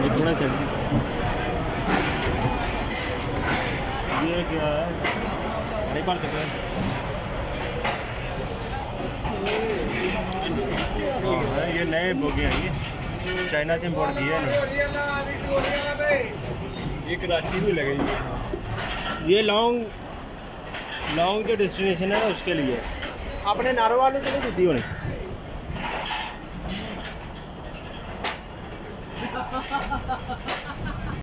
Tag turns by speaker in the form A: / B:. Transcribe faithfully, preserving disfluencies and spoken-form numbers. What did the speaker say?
A: ये थोड़ा चल ये क्या है अरे बार तक हाँ ये नए बोगे हैं ये चाइना से इम्पोर्ट किए हैं ये कराची भी लगेगी ये लॉन्ग लॉन्ग जो डेस्टिनेशन है उसके लिए अपने नारो वालों से नहीं दी होनी